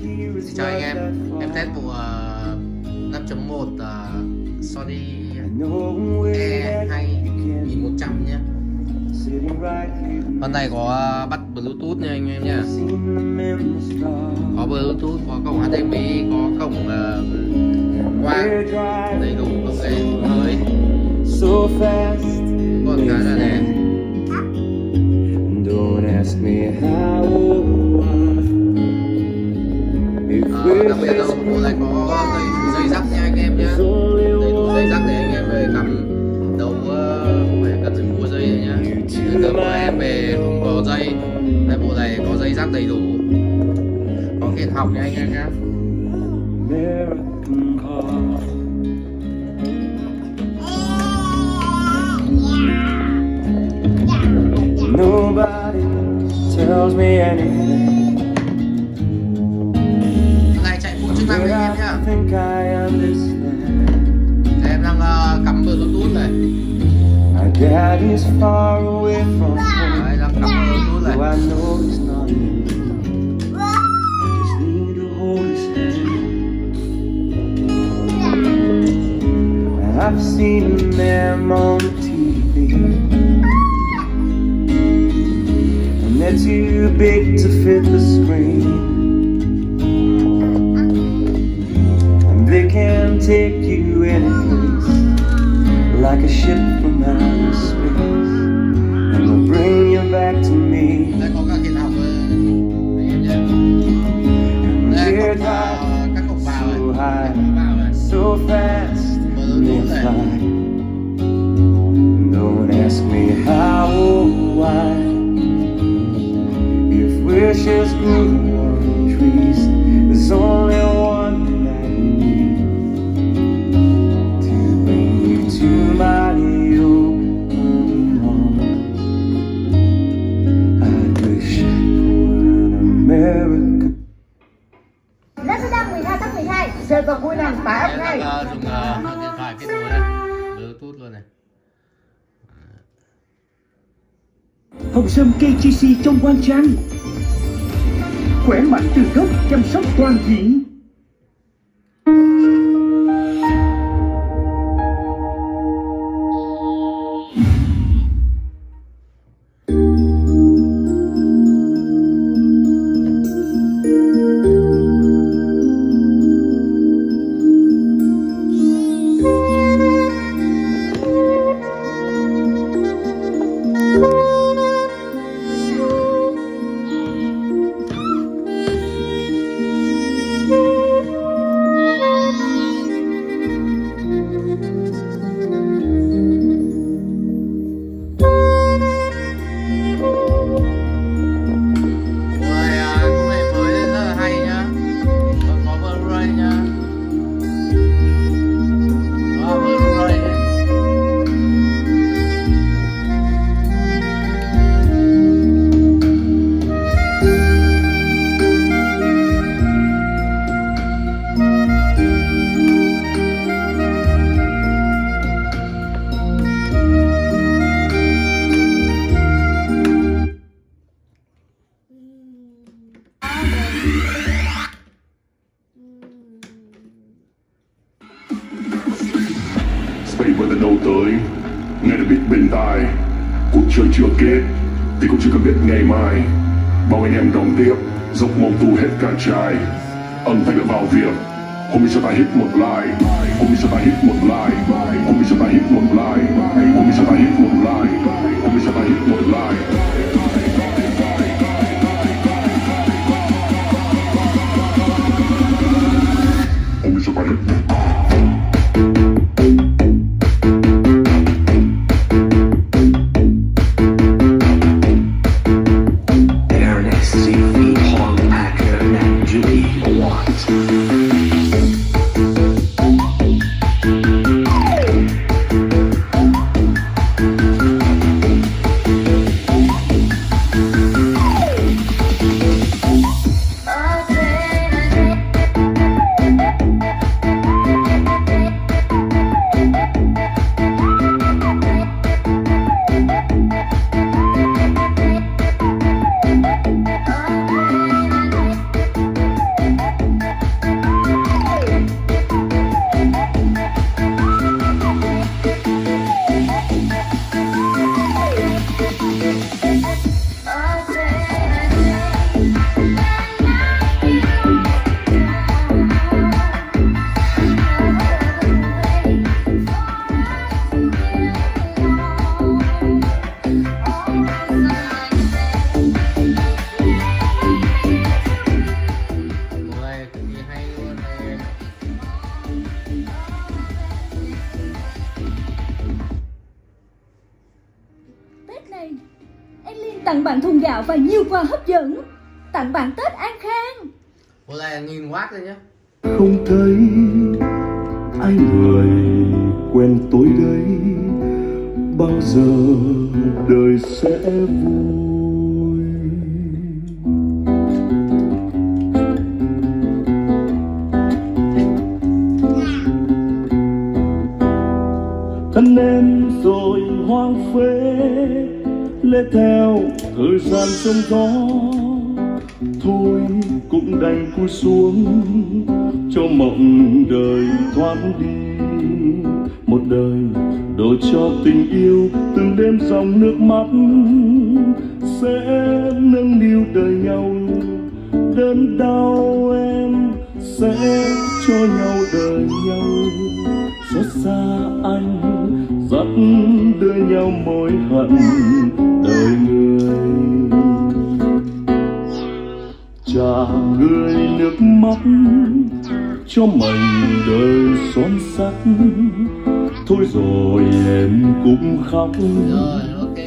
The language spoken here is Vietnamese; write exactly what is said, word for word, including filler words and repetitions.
Xin chào anh em, em test bộ uh, năm chấm một uh, Sony E hai nghìn một trăm nhé. Con này có uh, bắt Bluetooth nha anh em nhé. Có Bluetooth, có cổng hát đê em i, có cổng uh, quang, đầy đủ công nghệ mới. Còn cái là này. À, đặc biệt là bộ này có đầy dây dắt nha anh em nhé, đầy đủ dây dắt để anh em về cắm đầu, không phải cần phải mua dây nhá. Nếu cơ mà em về không có dây, đây bộ này có dây dắt đầy đủ, có khiển học nha anh em nhé. Nobody tells me anything. Chức năng anh em nhá. Em đang uh, cắm Bluetooth này. Đấy, đang cắm Bluetooth này. I've seen them on T V, and they're too big to fit the screen. They can take you any place, like a ship from outer space, and they'll bring you back to me. Đây có cả khiển học anh em nhé. Đây có các cổng vào này, so fast they fly. Don't ask me how or why. If wishes grew on trees, there's only one to my open arms. I wish for an America. Mazda mười hai tắc mười hai, xe tầng cuối năm tải áp ngay. Đang dùng uh, điện thoại kết nối này, Bluetooth luôn này. Hồng Sâm ca giê xê trong Quang Trang, khỏe mạnh từ gốc, chăm sóc toàn diện. Với lần đầu tới, nghe được biết bên tai, cuộc chơi chưa kết thì cũng chưa cần biết ngày mai. Bao anh em đón tiếp, dốc mồm tu hết cả trai. Âm thanh đã vào việc, hôm nay cho ta hit một like, hôm nay cho ta hit một like, hôm nay cho ta hit một like, hôm nay cho ta hit một like, hôm nay cho ta hit một like. Hôm nay cho ta hit một like. tặng bạn thùng gạo và nhiều quà hấp dẫn. Tặng bạn Tết an khang. Bộ này nghìn watt rồi nhá. Không thấy ai người quen tôi đây, bao giờ đời sẽ vui. Thân em rồi hoang phế, lê theo thời gian sông gió. Thôi cũng đành cúi xuống cho mộng đời thoát đi. Một đời đổ cho tình yêu từng đêm dòng nước mắt, sẽ nâng niu đời nhau. Đớn đau em sẽ cho nhau đời nhau. Xót xa anh dắt đưa nhau mối hận đời người. Trả người nước mắt cho mảnh đời son sắt. Thôi rồi em cũng khóc. Rồi, ok.